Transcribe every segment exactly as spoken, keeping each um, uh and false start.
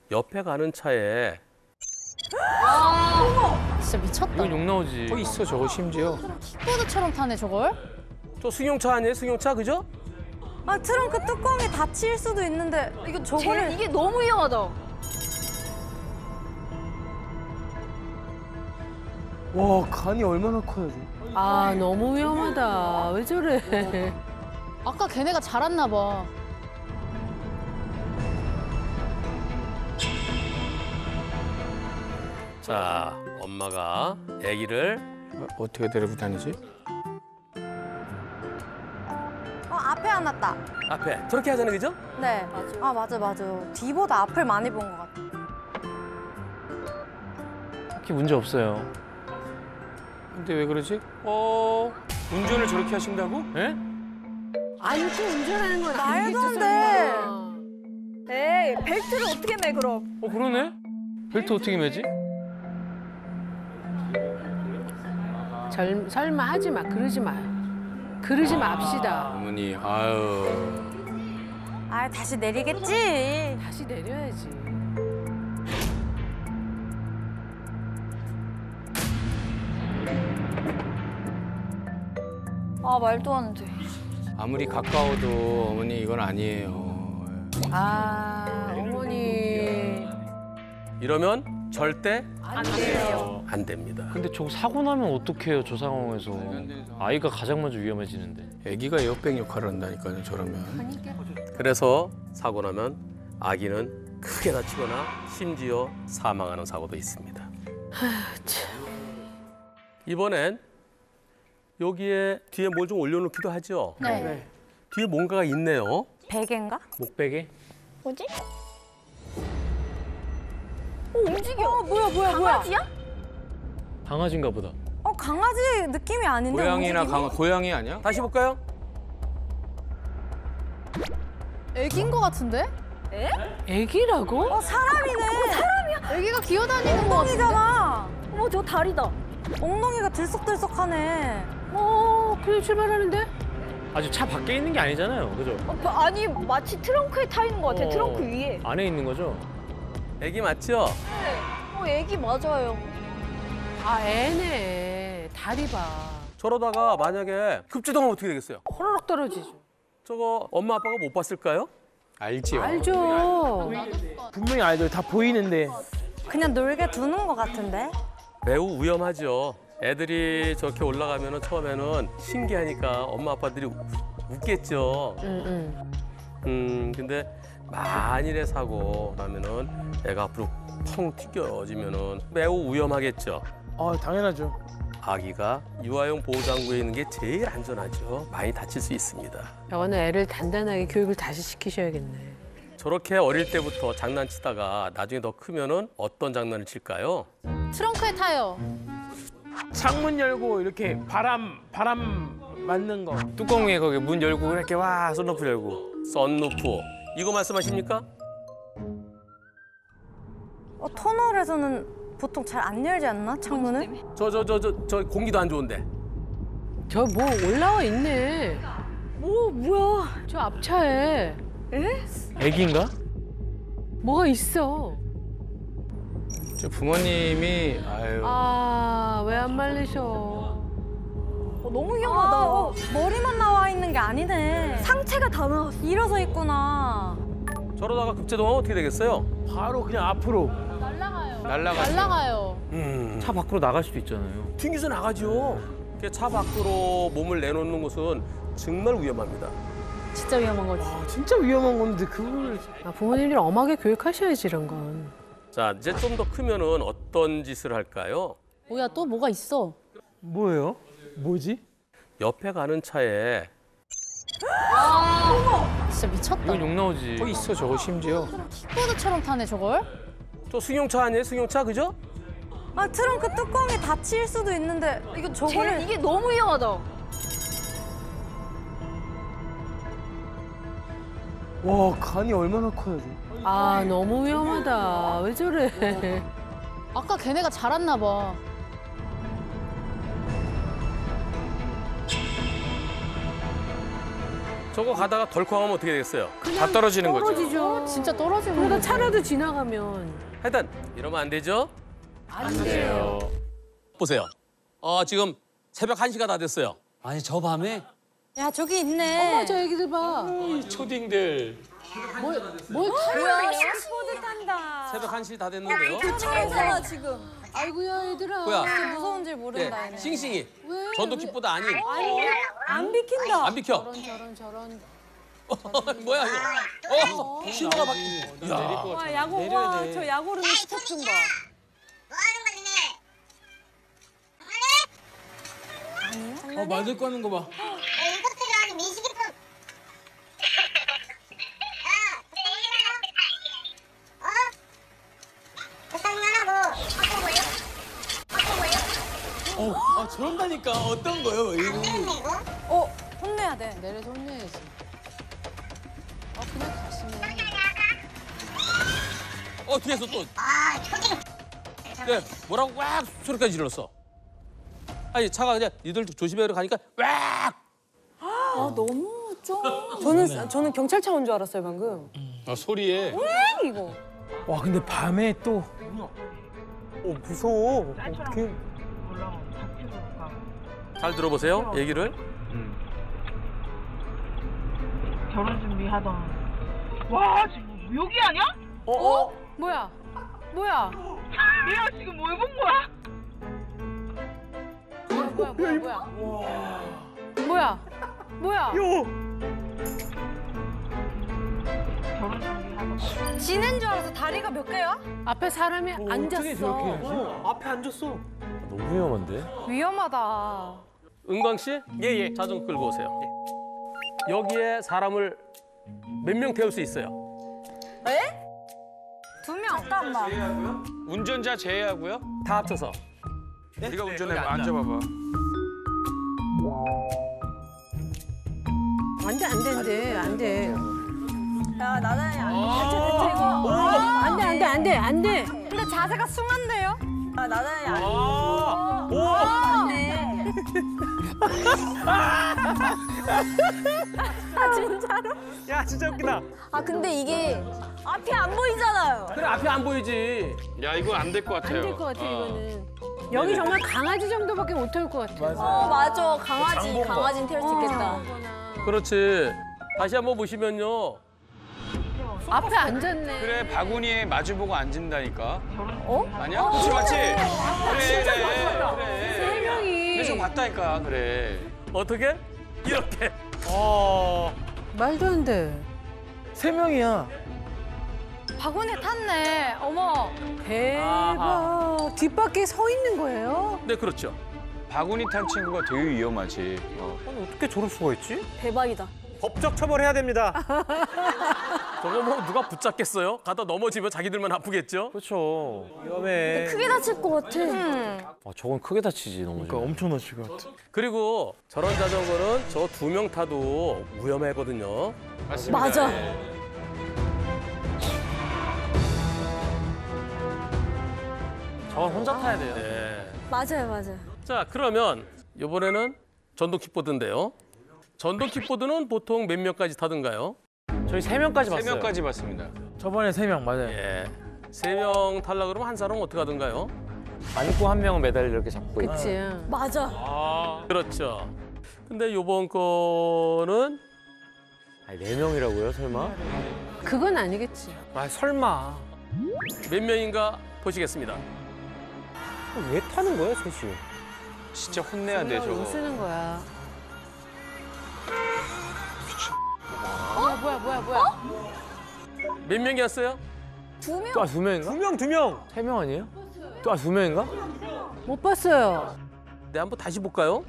옆에 가는 차에 아, 진짜 미쳤다. 이건 욕 나오지. 또 있어 저거 심지어. 킥보드처럼 타네 저걸? 저 승용차 아니에요? 승용차 그죠? 아 트렁크 뚜껑이 닫힐 수도 있는데 이거 저거를 이게 너무 위험하다. 와 간이 얼마나 커요 저. 아 너무 위험하다. 왜 저래? 아까 걔네가 잘 왔나 봐. 자, 엄마가 아기를 어, 어떻게 데리고 다니지? 어 앞에 안 왔다. 앞에 저렇게 하잖아요, 그죠? 네. 아 맞아 맞아. 뒤보다 앞을 많이 본 것 같아. 딱히 문제 없어요. 근데 왜 그러지? 어 운전을 저렇게 하신다고? 예? 안고 운전하는 건 말도 아니겠죠, 안 돼. 설마. 에이, 벨트를 어떻게 매 그럼? 어 그러네? 벨트 어떻게 매지? 절, 설마 하지 마. 그러지 마. 그러지 맙시다. 어머니 아유. 아 다시 내리겠지. 다시 내려야지. 아, 말도 안 돼. 아무리 가까워도 어머니 이건 아니에요. 아 어머니. 이러면 절대 안 돼요. 안 됩니다. 근데 저거 사고 나면 어떡해요, 저 상황에서. 아이가 가장 먼저 위험해지는데. 아기가 에어백 역할을 한다니까요 저러면. 그래서 사고 나면 아기는 크게 다치거나 심지어 사망하는 사고도 있습니다. 이번엔 여기에 뒤에 뭘 좀 올려놓기도 하죠? 네. 뒤에 뭔가가 있네요. 베개인가? 목베개? 뭐지? 어, 움직여. 어 뭐야 뭐야 강아지야? 강아지인가 보다. 어 강아지 느낌이 아닌데. 고양이나 움직이고? 강 고양이 아니야? 다시 볼까요? 애기인 거 같은데? 애기라고? 어 사람이네. 애기가 기어다니는 거 같은데? 엉덩이잖아. 어머, 저 다리다. 엉덩이가 들썩들썩하네. 어 그래 출발하는데? 아직 차 밖에 있는 게 아니잖아요, 그죠? 어, 그, 아니, 마치 트렁크에 타 있는 것 같아, 어, 트렁크 위에. 안에 있는 거죠? 애기 맞죠? 어, 애기 맞아요. 아 애네. 다리 봐. 저러다가 만약에 급제동하면 어떻게 되겠어요? 호로록 떨어지죠. 저거 엄마 아빠가 못 봤을까요? 알지요. 알죠. 분명히 알죠. 다 보이는데. 그냥 놀게 두는 것 같은데. 매우 위험하죠. 애들이 저렇게 올라가면 처음에는 신기하니까 엄마 아빠들이 우- 웃겠죠. 응, 응. 음, 근데 만일의 사고 나면은 애가 앞으로 펑 튀겨지면은 매우 위험하겠죠. 아 당연하죠. 아기가 유아용 보호장구에 있는 게 제일 안전하죠. 많이 다칠 수 있습니다. 저거는 애를 단단하게 교육을 다시 시키셔야겠네. 저렇게 어릴 때부터 장난치다가 나중에 더 크면은 어떤 장난을 칠까요? 트렁크에 타요. 창문 열고 이렇게 바람 바람 맞는 거. 뚜껑 위에 거기 문 열고 이렇게 와 썬루프 열고 썬루프 이거 말씀하십니까? 어 터널에서는 보통 잘 안 열지 않나 창문을? 저 저 저 저 저 공기도 안 좋은데 저 뭐 올라와 있네. 뭐, 뭐야. 저 앞차에 애기인가? 뭐가 있어. 저 부모님이 아유. 아, 왜 안 말리셔? 어, 너무 위험하다. 아, 어, 머리만 나와 있는 게 아니네. 상체가 다 나왔어. 일어서 있구나. 저러다가 급제동하면 어떻게 되겠어요? 바로 그냥 앞으로. 날라가요. 날라가죠. 날라가요. 음, 차 밖으로 나갈 수도 있잖아요. 튕겨서 나가죠. 이렇게 차 밖으로 몸을 내놓는 것은 정말 위험합니다. 진짜 위험한 거지. 아, 진짜 위험한 건데 그거를. 아, 부모님들이 엄하게 교육하셔야지 이런 건. 자, 이제 좀 더 크면은 어떤 짓을 할까요? 뭐야 또 뭐가 있어? 뭐예요? 뭐지? 옆에 가는 차에 진짜 미쳤다. 이건 욕 나오지. 또 있어 저거 심지어. 킥보드처럼 타네 저걸? 저 승용차 아니에요? 승용차 그죠? 아 트렁크 뚜껑이 닫힐 수도 있는데 이거 저거를 이게 너무 위험하다. 와 간이 얼마나 커요 저. 아 너무 위험하다. 왜 저래? 아까 걔네가 잘 왔나 봐. 저거 가다가 덜컹하면 어떻게 되겠어요? 다 떨어지는 거죠. 떨어지죠. 진짜 떨어지는 그러다 거지. 차라도 지나가면 하여튼 이러면 안 되죠? 안 돼요. 보세요. 어, 지금 새벽 한 시가 다 됐어요. 아니 저 밤에 야 저기 있네. 어머 저 애기들 봐. 초딩들. 뭘 뭐야 skat보드 탄다. 새벽 한 시 다 됐는데요. 차잖아 지금. 아이고야 얘들아. 뭐야? 무서운 줄 모른다 네, 얘네. 싱싱이. 왜? 전도킥보다 아닌. 안 비킨다. 안 비켜. 저런 저런 저런. 뭐야 이거? 어, 신호가 바뀌. 야, 와 야구 와저 야구르는 스텝 좀 봐. 어 말들 꺼는 거 봐. 이것들이 아니 민식이품. 야, 어? 그 장난하고 바꿔 보여? 바꿔 보여? 어, 아 저런다니까 어떤 거요? 이거 그랬네 이거. 어 혼내야 돼. 내려서 혼내야지. 아 그냥 가시네. 어 뒤에서 또. 아, 초딩. 네, 뭐라고 왁 소리까지 질렀어. 아니 차가 그냥 니들 조심해라 가니까 왁. 아 너무 좀. 저는 저는 경찰차 온 줄 알았어요 방금. 아, 소리에. 이거. 와 근데 밤에 또. 어 무서워. 어떻게? 잘 들어보세요 얘기를. 결혼 준비하던. 와 지금 여기 아니야? 어? 뭐야? 뭐야? 얘가 지금 뭘 본 거야? 뭐야 뭐야 뭐야 뭐야? 뭐야? 요. 결혼 준비하던. 지는 줄 알아서 다리가 몇 개야? 앞에 사람이 앉았어. 어, 앞에 앉았어. 너무 위험한데? 위험하다. 은광 씨? 예예. 차 좀 끌고 오세요. 예. 여기에 사람을 몇 명 태울 수 있어요? 두 명. 잠깐만. 운전자 제외하고요. 다 합쳐서. 네가 운전해 앉아봐봐. 안돼 안돼 안돼 안돼 야 나나야. 대체 대체 이거. 안돼 안돼 안돼 안돼. 근데 자세가 숭한데요? 아 나나야. 아, 오. 안돼. 아 진짜로? 야 진짜 웃기다. 아 근데 이게 앞이 안 보이잖아요. 그래 앞이 안 보이지. 야, 이거 안 될 것 같아요. 안 될 것 같아 어. 이거는. 여기 정말 강아지 정도밖에 못 태울 것 같아. 어 맞아 강아지 강아지는 태울 수 있겠다. 그렇지. 다시 한번 보시면요. 앞에 앉았네. 그래, 바구니에 마주보고 앉은다니까. 어? 아니야? 그렇지, 맞지? 그래, 그래, 세 그래. 명이. 근데 좀 봤다니까, 그래. 어떻게? 이렇게. 어. 말도 안 돼. 세 명이야. 바구니에 탔네. 어머. 대박. 뒷바퀴에 서 있는 거예요? 네 그렇죠. 바구니 탄 친구가 되게 위험하지. 아니 어떻게 저럴 수가 있지? 대박이다. 법적 처벌해야 됩니다. 저거 뭐 누가 붙잡겠어요? 가다 넘어지면 자기들만 아프겠죠? 그렇죠. 위험해. 크게 다칠 것 같아. 아, 저건 크게 다치지 너무. 그러니까 엄청 다칠 것 같아. 그리고 저런 자전거는 저 두 명 타도 위험하거든요. 맞습니다. 맞아. 저건 혼자 타야 돼요. 네. 맞아요 맞아요. 자 그러면 이번에는 전동 킥보드인데요. 전동 킥보드는 보통 몇 명까지 타던가요? 저희 세 명까지 세 봤어요. 명까지 봤습니다. 저번에 세 명 맞아요. 예. 세 명 탈라 그러면 한 사람은 어떻게 하던가요? 안고 한 명은 매달 이렇게 잡고 있고. 그치. 맞아. 아 그렇죠. 근데 요번 거는 아니, 네 명이라고요, 설마? 그건 아니겠지. 아 설마. 몇 명인가 보시겠습니다. 왜 타는 거야 셋이? 진짜 혼내야 돼, 저거. 쓰는 거야. 뭐야 뭐야 뭐야 뭐야. 몇 명이었어요? 두 명. 또 두 명인가? 두 명 두 명. 세 명 아니에요? 또 두 명인가? 못 봤어요. 네 한번 다시 볼까요?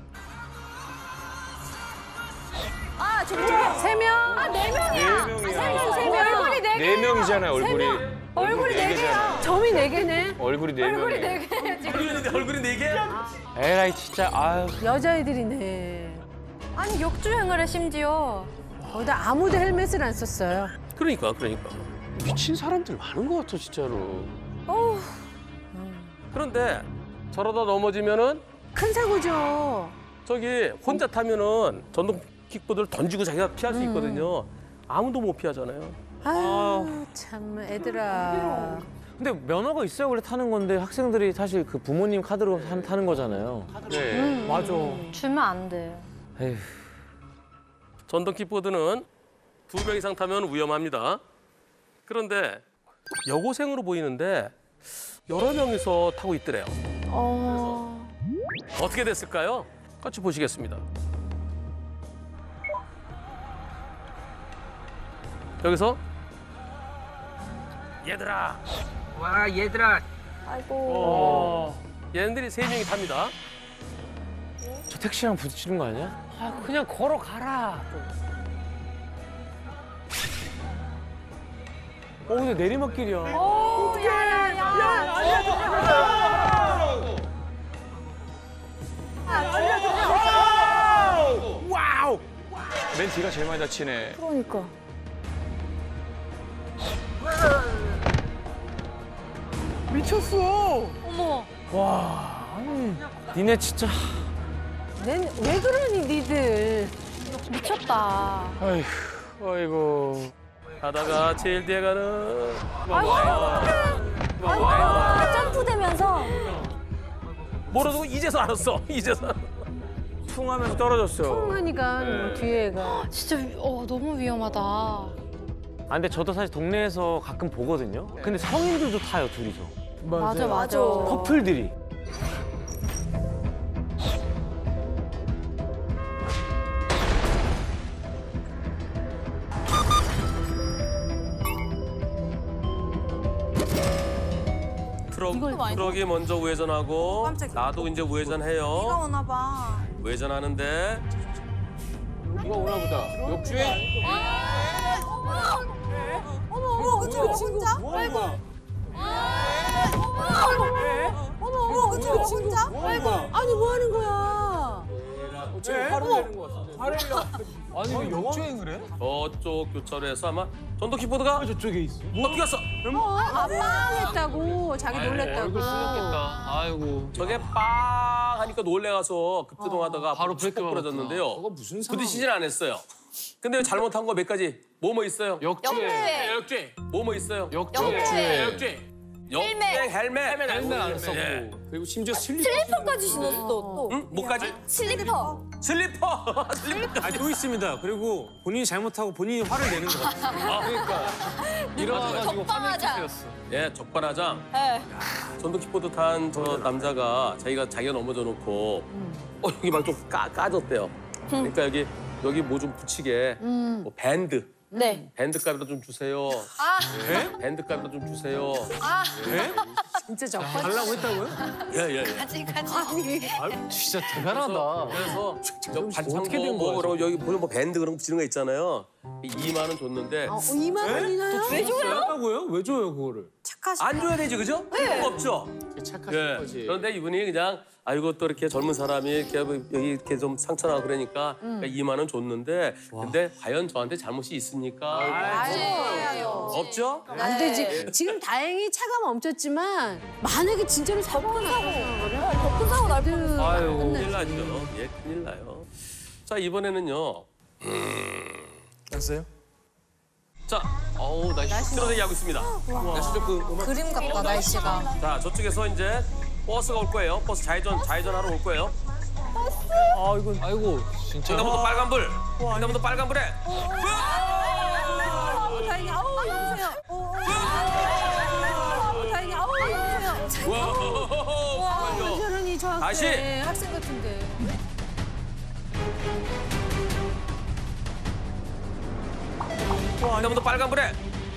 아 저기 저기. 세 명. 아 네 명이야. 네 명이야. 세 명, 세 명. 얼굴이 네 네 명이잖아요, 얼굴이. 얼굴이 네 개야. 점이 네 개네. 얼굴이 네 명이에요. 얼굴이 네 개야 지금. 얼굴이, 얼굴이 네 개? 에라이 진짜 아유. 여자애들이네. 아니 역주행을 해 심지어. 거기다 아무도 헬멧을 안 썼어요. 그러니까 그러니까. 미친 사람들 많은 것 같아, 진짜로. 어우. 그런데 저러다 넘어지면은 큰 사고죠. 저기 혼자 타면은 전동 킥보드를 던지고 자기가 피할 수 있거든요. 아무도 못 피하잖아요. 아유 참 애들아. 근데 면허가 있어야 원래 타는 건데 학생들이 사실 그 부모님 카드로 타- 타는 거잖아요. 네. 맞아. 주면 안 돼. 에휴. 전동 킥보드는 두 명 이상 타면 위험합니다. 그런데 여고생으로 보이는데 여러 명이서 타고 있더래요. 어. 어떻게 됐을까요? 같이 보시겠습니다. 여기서 얘들아. 와 얘들아. 어. 얘네들이 세 명이 탑니다. 저 택시랑 부딪히는 거 아니야? 아 그냥 걸어가라. 어 근데 내리막길이야. 와우. 맨 뒤가 제일 많이 다치네. 그러니까. 미쳤어. 어머. 니네 진짜. 넌왜 그러니 니들. 미쳤다. 아이고. 아이고. 가다가 제일 뒤에 가는 점프되면서. 모르고 이제서 알았어. 이제서. 퉁 하면서 떨어졌어. 퉁 하니까 뭐 뒤에가. 진짜 위- 어, 너무 위험하다. 아 근데 저도 사실 동네에서 가끔 보거든요. 근데 성인들도 타요 둘이서. 맞아, 맞아. 커플들이. 트럭, 트럭이 먼저 우회전하고 나도 이제 우회전해요. 오나 봐. 우회전하는데 누가 오나 보다. 역주행. 어머 어머 그 저기 진짜? 아이고. 어머 어머 그 저기 진짜? 아이고. 아니 뭐 하는 거야? 지금 화를 내는 거 같은데. 화를 아니 왜 역주행을 해? 저쪽 교차로에서 아마 전동 킥보드가 저쪽에 있어. 어떻게 갔어? 아빵했다고 자기 놀랬다고. 얼굴 쓰였겠다. 아이고. 저게 빵 하니까 놀래가서 급제동하다가 바로 브레이크 부러졌는데요. 저거 무슨 상황? 부딪히진 않았어요. 근데 잘못한 거 몇 가지 뭐뭐 있어요? 역주행. 네, 역주행. 뭐뭐 있어요? 역주행. 역주행. 역주행 헬멧. 헬멧 안 썼고. 예. 그리고 심지어 슬리퍼. 슬리퍼까지 신었어 또. 응? 뭐까지? 슬리퍼. 슬리퍼. 슬리퍼. 아니 또 있습니다. 그리고 본인이 잘못하고 본인이 화를 내는 거 같아요. 그러니까 일어나가지고 화면 쓰였어. 예, 적반하장. 네. 전동 킥보드 탄 저 남자가 자기가 자기가 넘어져 놓고 어 여기 막 좀 까졌대요. 그러니까 여기 여기 뭐 좀 붙이게 뭐 밴드. 네. 밴드 값이라 좀 주세요. 아. 네? 밴드 값이라 좀 주세요. 아. 진짜 저. 달라고 했다고요? 예, 예, 예. 아직까지. 진짜 대단하다. 그래서 저 반창고 어떻게 된 뭐 거야, 그러고 여기 보면 뭐 밴드 그런 거 붙이는 거 있잖아요. 이만 원 줬는데 어, 이만 원이나요? 왜 줘요? 했다고요? 왜 줘요 그거를? 착하시. 안 줘야 되지, 그죠? 네. 없죠. 착하신 예. 거지. 그런데 이분이 그냥 아이고 또 이렇게 젊은 사람이 이렇게 뭐 여기 이렇게 좀 상처나고 그러니까 그러니까 이만 원 줬는데 근데 과연 저한테 잘못이 있습니까? 없죠? 안 되지. 지금 다행히 차가 멈췄지만 만약에 진짜로 사고가 나면 큰 사고 날 뻔. 아유. 큰일 나죠. 예, 큰일 나요. 자, 이번에는요. 났어요? 자, 어우, 날씨 틀어대기 하고 있습니다. 날씨 조금 그림 같다, 날씨가. 자, 저쪽에서 이제 버스가 올 거예요. 버스 좌회전, 좌회전하러 올 거예요. 아 이거 아이고 진짜. 횡단부터 빨간불. 횡단부터 빨간불에. 다행히 아우 여보세요. 어, 다행히 아우 여보세요. 와, 왜 저러니 저한테 다시. 학생 같은데. 횡단부터 빨간불에.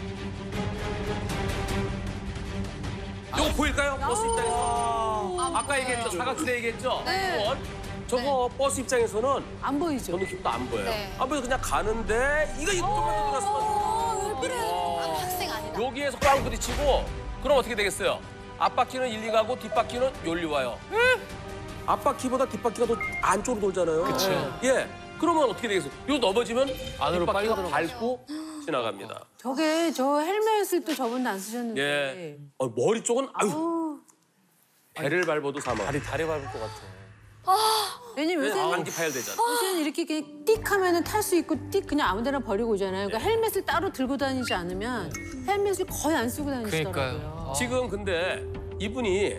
이거 보일까요? 버스 입장에서. 아까 얘기했죠. 사각지대 얘기했죠. 네. 저거 버스 입장에서는 안 보이죠? 전동 킥도 안 보여요. 네. 안 보여서 그냥 가는데 이거 이쪽만 들어갔으면 왜 그래? 학생 아니다. 여기에서 빵 부딪히고 그럼 어떻게 되겠어요? 앞바퀴는 일리 가고 뒷바퀴는 열리 와요. 앞바퀴보다 뒷바퀴가 더 안쪽으로 돌잖아요. 그치. 예. 그러면 어떻게 되겠어요? 이거 넘어지면 안으로 빨려 뒷바퀴가 들어가죠. 밟고 지나갑니다. 저게 저 헬멧을 또 저번에 안 쓰셨는데. 예. 어, 머리 쪽은 아유 아우. 배를 밟아도 사망. 다리 다리 밟을 것 같아. 아, 왜냐면 요새는 안기 파열되잖아. 요새는 이렇게 그냥 띡 하면은 탈 수 있고 띡 그냥 아무데나 버리고 오잖아요. 그러니까 헬멧을 따로 들고 다니지 않으면 헬멧을 거의 안 쓰고 다니시더라고요. 지금 근데 이분이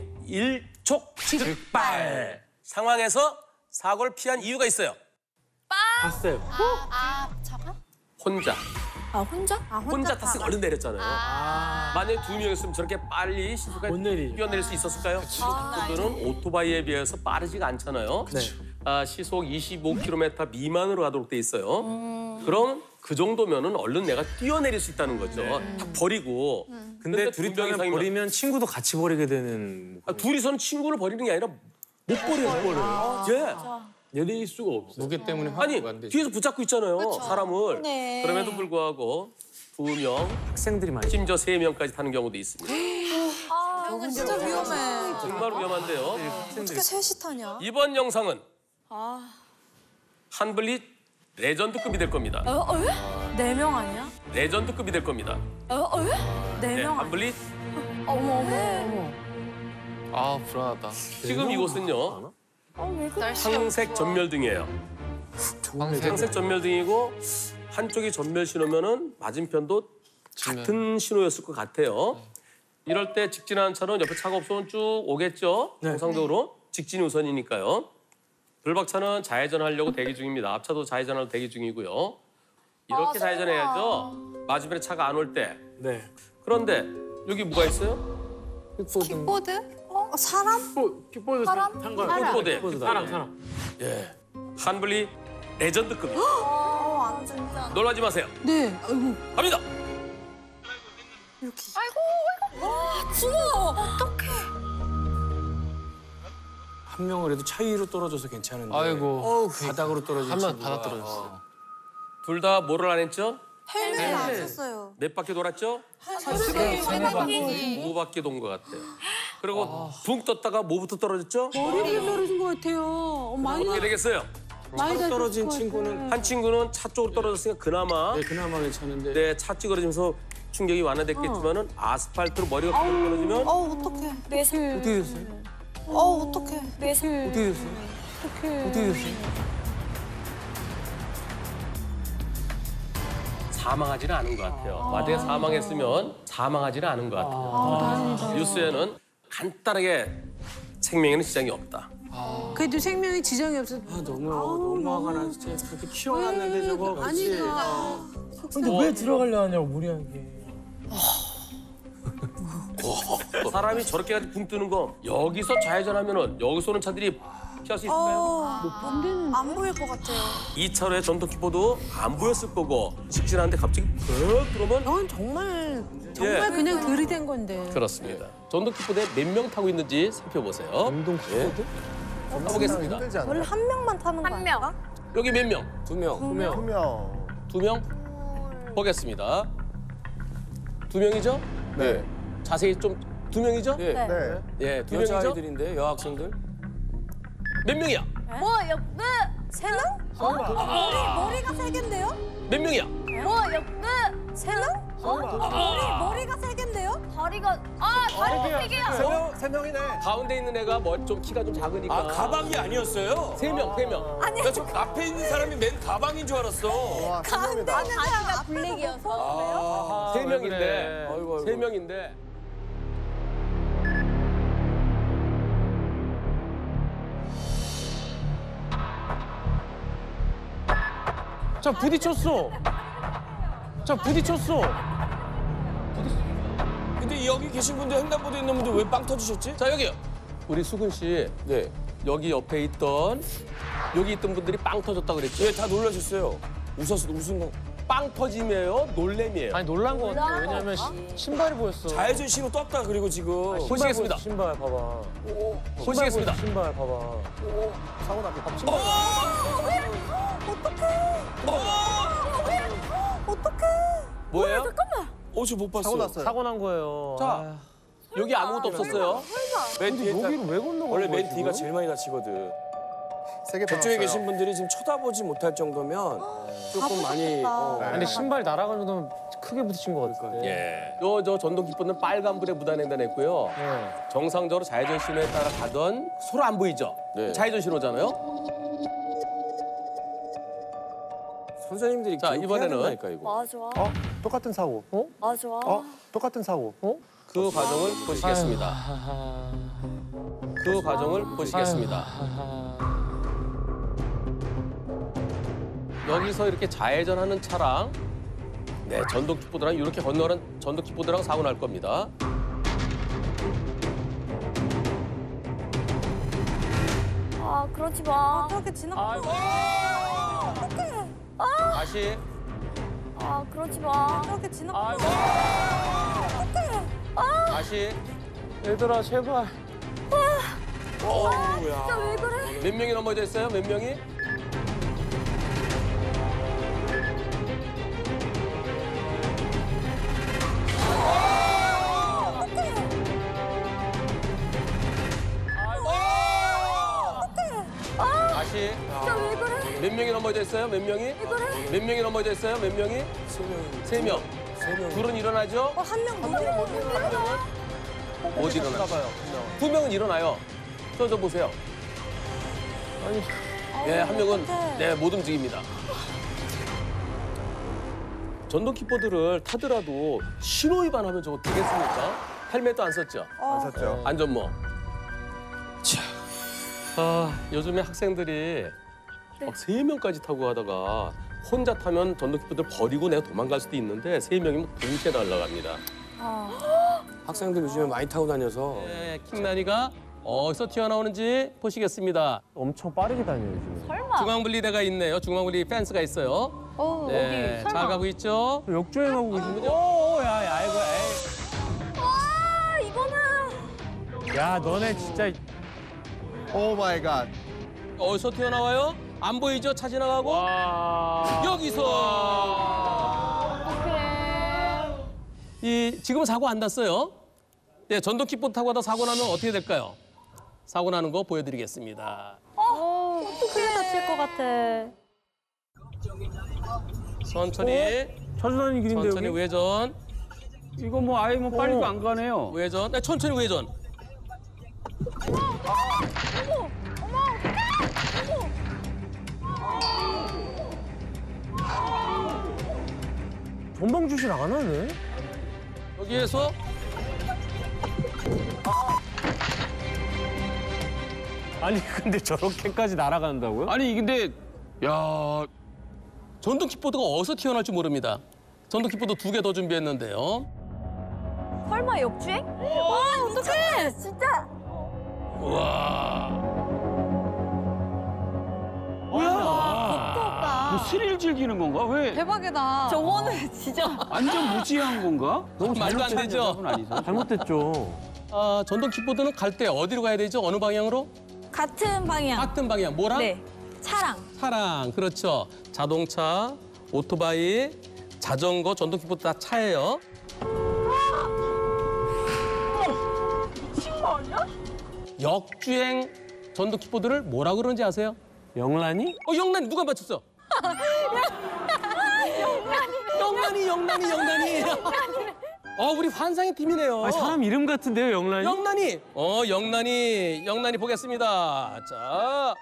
일촉즉발 상황에서 사고를 피한 이유가 있어요. 봤어요. 아, 차가? 혼자. 아, 혼자? 아, 혼자 탔으니까 얼른 내렸잖아요. 만약에 두 명이었으면 저렇게 빨리 신속하게 뛰어내릴 수 있었을까요? 그들은 오토바이에 비해서 빠르지가 않잖아요. 아, 시속 이십오 킬로미터 미만으로 가도록 돼 있어요. 그럼 그 정도면은 얼른 내가 뛰어내릴 수 있다는 거죠. 다 버리고. 근데 두 둘이 명 타면 이상이면- 버리면 친구도 같이 버리게 되는. 아, 둘이서는 친구를 버리는 게 아니라 못 버려요. 못 버려요. 예. 내릴 수가 없어. 무게 때문에 아니 확보가 안 되지. 뒤에서 붙잡고 있잖아요. 사람을. 네. 그럼에도 불구하고 두 명, 학생들이 많이. 심지어 세 명까지 타는 경우도 있습니다. 아, 진짜 위험해. 정말 위험한데요. 어떻게 셋이 타냐? 이번 영상은 아. 한블리 레전드급이 될 겁니다. 어, 어? 네 명 아니야? 레전드급이 될 겁니다. 어, 어? 네 네, 명 아니야? 한블리 어머, 어머. 아 불안하다. 지금 이곳은요 왜 그래? 황색 전멸등이에요. 황색 전멸등이고 한쪽이 전멸 신호면은 맞은편도 같은 신호였을 것 같아요. 이럴 때 직진하는 차는 옆에 차가 없으면 쭉 오겠죠. 정상적으로 직진이 우선이니까요. 블박차는 좌회전하려고 대기 중입니다. 앞차도 좌회전하려고 대기 중이고요. 이렇게 아, 좌회전해야죠. 맞은편에 차가 안 올 때. 네. 그런데 여기 뭐가 있어요? 킥보드? 어? 사람? 킥보드 사람? 탄 거. 킥보드. 사람 사람. 예. 한블리 레전드급입니다. 어, 안 진짜. 놀라지 마세요. 네. 아이고. 갑니다. 아이고, 아이고. 와, 부모. 어떡해. 한 명은 그래도 차 위로 떨어져서 괜찮은데. 아이고. 바닥으로 떨어진 한번 친구가. 바닥 떨어졌어. 둘 다 뭐를 안 했죠? 헬멧 안 썼어요. 몇 바퀴 돌았죠? 세 바퀴. 두 바퀴 돈 것 같아요. 그리고 붕 떴다가 뭐부터 떨어졌죠? 머리를 떨어진 것 같아요. 어, 많이 어떻게 되겠어요? 많이 차로 떨어진 다쳤을 것 친구는 같아요. 한 친구는 차 쪽으로 떨어졌으니까 그나마 네, 그나마 괜찮은데. 네, 차 찌그러지면서 충격이 완화됐겠지만은 아스팔트로 머리가 붕 떨어지면 어, 어떡해. 내 살. 어떻게 됐어요? 어, 어떡해. 내 살. 어떻게 됐어요? 어떡해. 어떻게 됐어요? 사망하지는 않은 것 같아요. 만약에 사망했으면 사망하지는 않은 것 같아요. 뉴스에는 간단하게 생명에는 지장이 없다. 그래도 생명에 지장이 없어. 아 너무 너무 화가 나 진짜. 그렇게 키워놨는데 저거 같이. 아니가. 근데 왜 들어가려 하냐고 무리하게. 사람이 저렇게까지 붕 뜨는 거 여기서 좌회전하면은 여기서 오는 차들이 피할 수 있을까요? 어, 안 되는. 안 보일 것 같아요. 이 차로의 전동 킥보드 안 보였을 거고 직진하는데 갑자기 퍽 그러면 이건 정말 정말 예. 그냥 들이댄 건데. 그렇습니다. 전동 킥보드에 몇 명 타고 있는지 살펴보세요. 운동 킥보드? 가보겠습니다. 원래 한 명만 타는 거 아닌가? 여기 몇 명? 두 명. 두 명. 두 명? 보겠습니다. 두 명이죠? 네. 자세히 좀 두 명이죠? 네. 네. 예, 두 명이죠? 여자아이들인데 여학생들. 몇 명이야? 뭐, 옆, 그, 세 명? 어? 머리, 머리가 세 개인데요? 몇 명이야? 뭐, 옆, 그, 세 명? 어? 머리, 머리가 세 개인데요? 다리가, 아, 다리가 세 개야. 세 명, 세 명이네. 가운데 있는 애가 뭐 좀 키가 좀 작으니까. 아 가방이 아니었어요? 세 명, 세 명. 나저 앞에 있는 사람이 맨 가방인 줄 알았어. 가운데 있는 다리가 블랙이어서. 세 왜 명인데. 그래. 아이고, 아이고. 세 명인데. 자, 부딪혔어. 자, 부딪혔어. 근데 여기 계신 분들 횡단보도에 있는 분들 왜 빵 터지셨지? 자, 여기요. 우리 수근 씨. 네. 여기 옆에 있던 여기 있던 분들이 빵 터졌다 그랬죠? 예, 다 놀라셨어요. 웃었어, 웃은 거. 빵 터짐이에요? 놀램이에요? 아니, 놀란 것 같아. 왜냐면 시- 신발이 보였어. 좌회전 신호 떴다 그리고 지금. 신발 보시겠습니다. 보였어, 신발 봐봐. 보시겠습니다. 신발 봐봐. 사고 납니다. 뭐예요? 어, 저 못 봤어. 사고 났어요. 사고 난 거예요. 자, 여기 아무것도 없었어요. 맨 뒤에 다- 여기를 왜 건너간 원래 거야, 맨 뒤가 지금? 제일 많이 다치거든. 세개 저쪽에 계신 분들이 지금 쳐다보지 못할 정도면 조금 많이. 어. 아니, 근데 신발 날아간 정도면 크게 부딪힌 것 같아. 예. 요 저 전동 킥보드는 빨간불에 무단횡단했고요. 네. 정상적으로 좌회전 신호에 따라 가던 서로 안 보이죠? 네. 좌회전 신호잖아요. 선생님들이 자, 이번에는 하니까 이거. 맞아. 어? 똑같은 사고. 어? 맞아. 어? 똑같은 사고. 어? 그 과정을 보시겠습니다. 그 과정을 보시겠습니다. 여기서 이렇게 좌회전하는 차랑 네, 전동 킥보드랑 이렇게 건너는 전동 킥보드랑 사고 날 겁니다. 아, 그러지 마. 어떻게 지나? 다시 아, 그러지 마. 어떻게 지나? 다시 얘들아 제발. 진짜 왜 그래? 몇 명이 넘어져 있어요? 몇 명이? 다시 진짜 왜 그래? 몇 명이 넘어져 있어요? 몇 명이? 그래? 몇 명이 넘어져 있어요? 몇 명이? 세 명이. 세 명. 세 명. 둘은 일어나죠? 어, 한명 못 일어나. 못 일어나. 두 명은 일어나요. 저, 저 보세요. 네, 한 명은 네, 못 움직입니다. 전동 킥보드를 타더라도 신호 위반하면 저거 되겠습니까? 헬멧도 안 썼죠? 안 샀죠. 안전모. 자, 아, 요즘에 학생들이 막 세 명까지 타고 가다가 혼자 타면 전동 킥보드를 버리고 내가 도망갈 수도 있는데 세 명이면 동시에 날아갑니다. 학생들 요즘에 많이 타고 다녀서 네, 킥난이가 어디서 튀어나오는지 보시겠습니다. 엄청 빠르게 다녀요, 요즘. 설마. 중앙분리대가 있네요. 중앙분리 펜스가 있어요. 어, 네, 어디? 설마. 잘 가고 있죠? 역주행하고 계시는데? 오, 야, 야, 이거, 에이. 아, 이거는. 야, 너네 진짜. 오 마이 갓. 어디서 튀어나와요? 안 보이죠? 차 지나가고? 와. 여기서! 어떡해. 이, 지금 사고 안 났어요. 네, 전동 킥보드 타고 가다 사고 나면 어떻게 될까요? 사고 나는 거 보여드리겠습니다. 어, 어떡해. 다칠 것 같아. 천천히, 천천히 길인데, 천천히 여기? 우회전, 이거 뭐 아예 뭐 빨리도 안 가네요. 우회전, 네, 천천히 우회전. 전방 주실 안 하네? 여기에서 아니, 근데 저렇게까지 날아간다고요? 아니 근데 야 전동 킥보드가 어디서 튀어나올지 모릅니다. 전동 킥보드 두 개 더 준비했는데요. 설마 역주행? 와, 어떡해. 진짜. 우와. 뭐 스릴 즐기는 건가? 왜 대박이다. 저거는 진짜. 완전 무지한 건가? 너무 말도 안 되죠? 잘못됐죠. 아, 전동 킥보드는 갈 때 어디로 가야 되죠? 어느 방향으로? 같은 방향. 같은 방향. 뭐랑? 네. 차랑. 차랑. 그렇죠. 자동차, 오토바이, 자전거, 전동 킥보드 다 차예요. 미친 거 아니야? 역주행 전동 킥보드를 뭐라 그러는지 아세요? 영란이? 어, 영란이 누가 맞췄어? 영란이, 영란이, 영란이. 어, 우리 환상의 팀이네요. 아니, 사람 이름 같은데요, 영란이? 영란이. 어, 영란이. 영란이 보겠습니다. 자.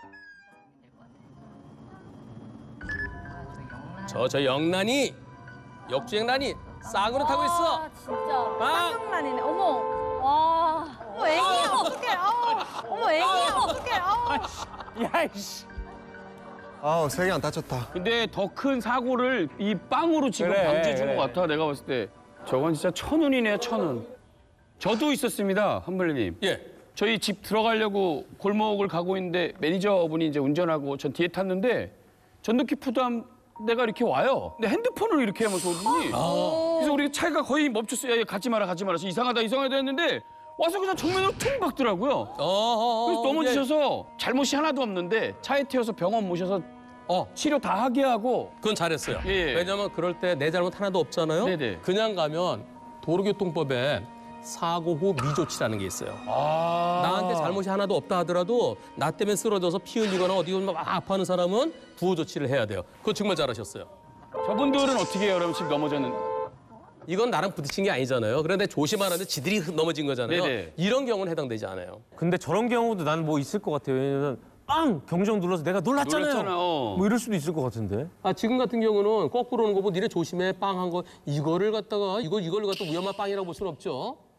저, 저 영란이. 역주행란이. 싸구려 타고 있어. 아, 진짜. 아. 쌍용란이네. 어머. 와. 어머, 애기야. 어떡해. 아우. 어머, 애기야. 어떡해. 아우. 야, 이씨. 아우 세 개 안 다쳤다. 근데 더 큰 사고를 이 빵으로 지금 그래, 방지해 준 그래. 것 같아 내가 봤을 때. 저건 진짜 천운이네요, 천운. 저도 있었습니다, 한블리님. 예. 저희 집 들어가려고 골목을 가고 있는데 매니저분이 이제 운전하고 전 뒤에 탔는데 전동 킥보드 한 내가 이렇게 와요. 근데 핸드폰을 이렇게 하면서 오더니 그래서 우리 차가 거의 멈췄어요. 야, 야, 가지 마라, 가지 마라. 이상하다, 이상하다 했는데 와서 그냥 정면으로 퉁 박더라고요. 어허. 그래서 넘어지셔서 잘못이 하나도 없는데 차에 태워서 병원 모셔서 어, 치료 다 하게 하고. 그건 잘했어요. 예, 예. 왜냐면 그럴 때 내 잘못 하나도 없잖아요. 네네. 그냥 가면 도로교통법에 사고 후 미조치라는 게 있어요. 아. 나한테 잘못이 하나도 없다 하더라도 나 때문에 쓰러져서 피 흘리거나 어디 막 아파하는 사람은 부호 조치를 해야 돼요. 그거 정말 잘하셨어요. 저분들은 어떻게 해요? 그럼 지금 넘어졌는. 이건 나랑 부딪힌 게 아니잖아요. 그런데 조심하는데 지들이 넘어진 거잖아요. 네네. 이런 경우는 해당되지 않아요. 근데 저런 경우도 나는 뭐 있을 것 같아요. 왜냐면 빵 경적 눌러서 내가 놀랐잖아요. 놀랐잖아, 어. 뭐 이럴 수도 있을 것 같은데. 아 지금 같은 경우는 거꾸로 오는 거 보고 니네 조심해 빵 한 거 이거를 갖다가 이거 이걸 갖다 위험한 빵이라고 볼 수는 없죠.